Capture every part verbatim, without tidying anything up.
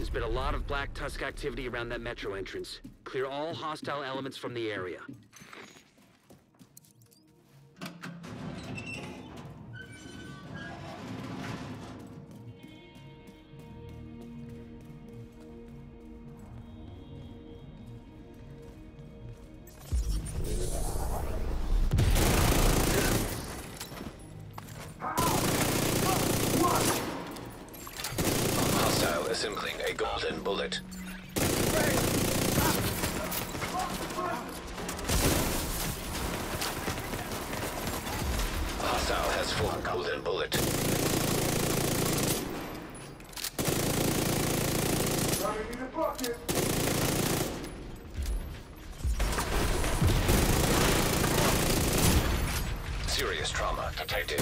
There's been a lot of Black Tusk activity around that metro entrance. Clear all hostile elements from the area. Assembling a golden bullet. Hostile has full golden bullet. Serious trauma detected.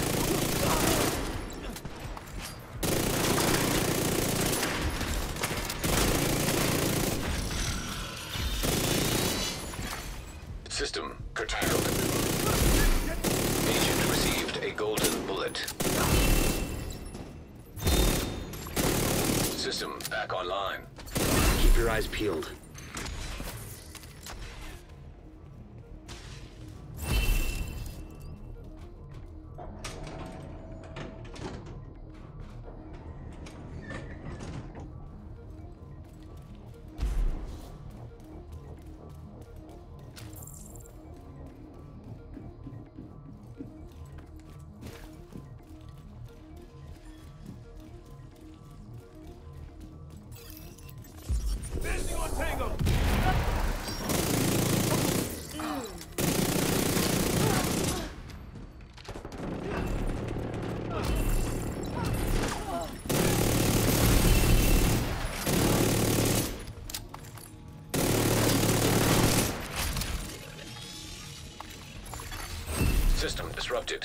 System curtailed. Agent received a golden bullet. System back online. Keep your eyes peeled. System disrupted.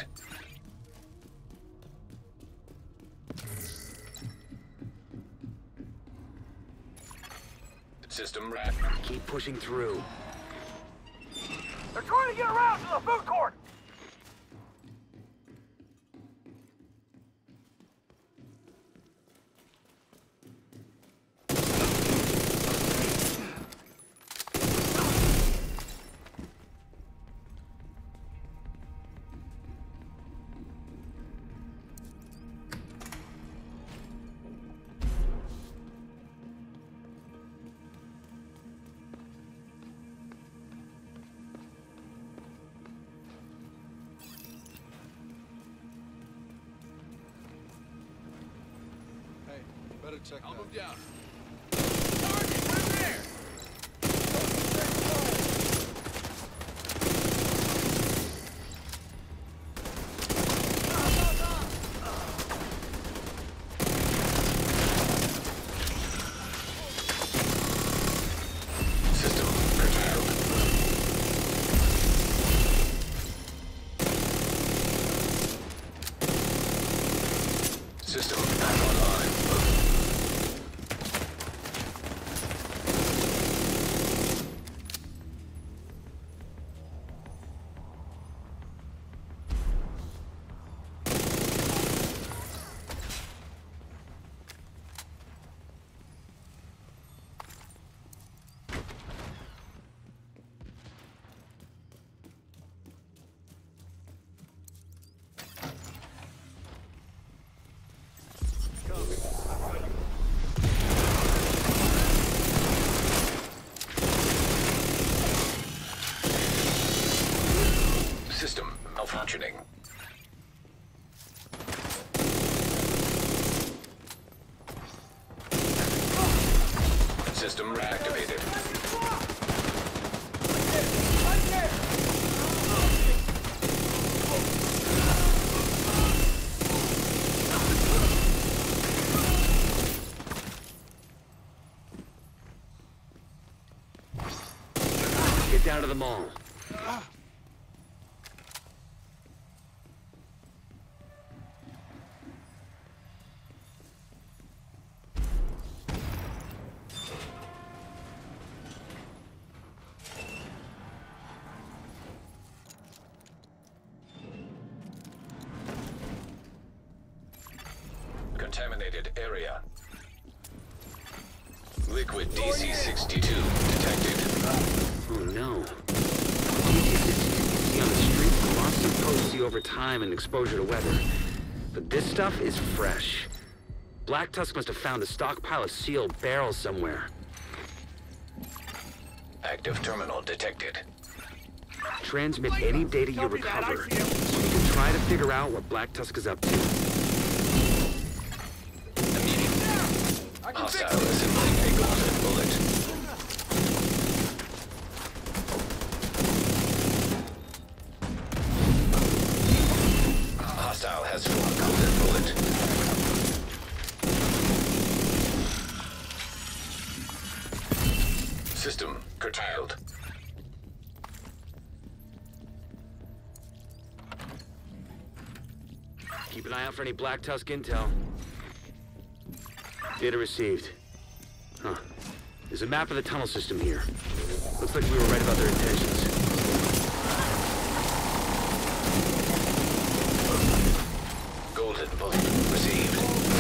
System rat. Keep pushing through. They're trying to get around to the food court! Better check I'll that. move down. Target, right there! System curtailed. System back online. System malfunctioning. System reactivated. Get down to the mall. Contaminated area. Liquid D C sixty-two detected. Oh no. D C sixty-two you see on the street lost some potency over time and exposure to weather. But this stuff is fresh. Black Tusk must have found a stockpile of sealed barrels somewhere. Active terminal detected. Transmit any data you recover, so we can try to figure out what Black Tusk is up to. Hostile assembling a golden bullet. Hostile has formed golden bullet. System curtailed. Keep an eye out for any Black Tusk intel. Data received. Huh. There's a map of the tunnel system here. Looks like we were right about their intentions. Golden bullet received.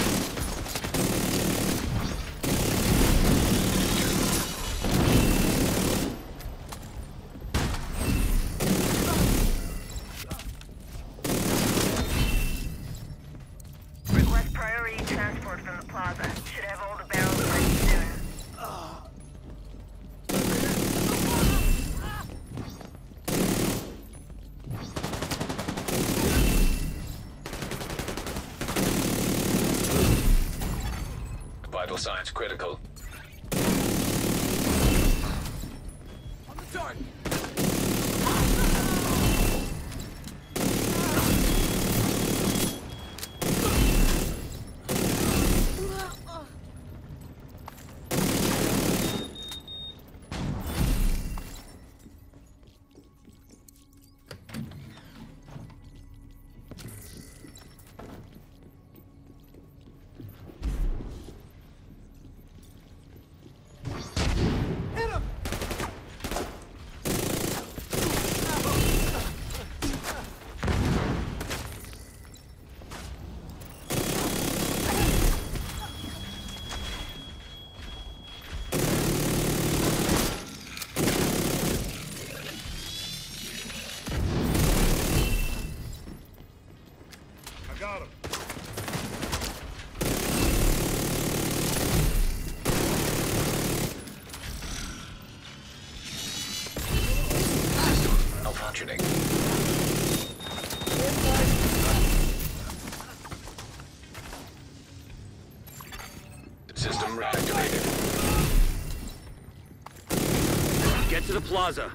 Request priority transport from the plaza. Should have all the barrels ready soon. Vital signs critical. On the target. Got him. System malfunctioning. System reactivated. Get to the plaza.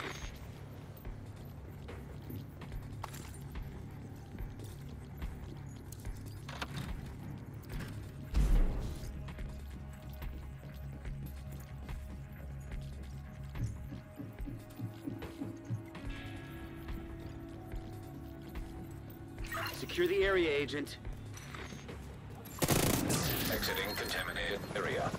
Secure the area, Agent. Exiting contaminated area.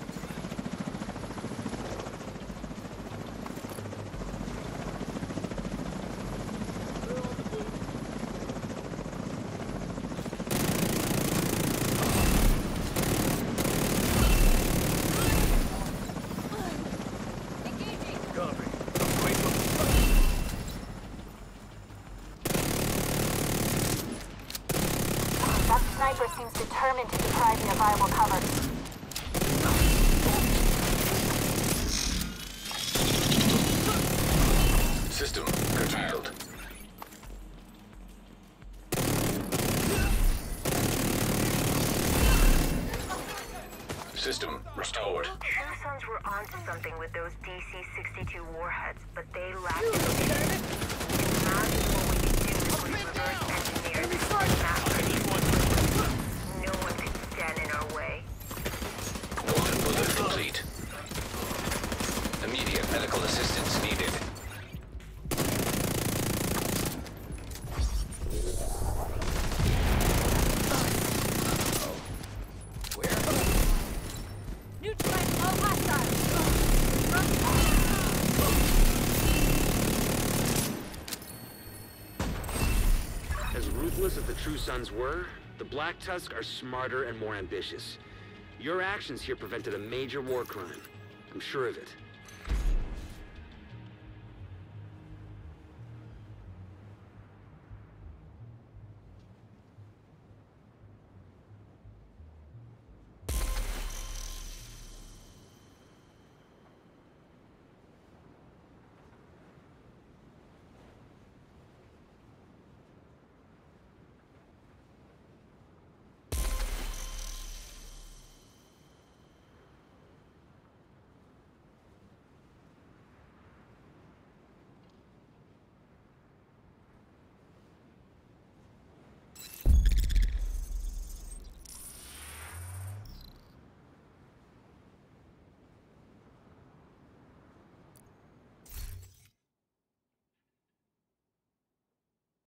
That sniper seems determined to deprive me of viable cover. System curtailed. System restored. True Sons were onto something with those D C sixty-two warheads, but they lacked innovation. Imagine what we could do if we reverse engineered this mastery. No one could stand in our way. Golden bullet complete. Immediate medical assistance needed. Neutralize all hostiles! As ruthless as the True Sons were, the Black Tusk are smarter and more ambitious. Your actions here prevented a major war crime. I'm sure of it.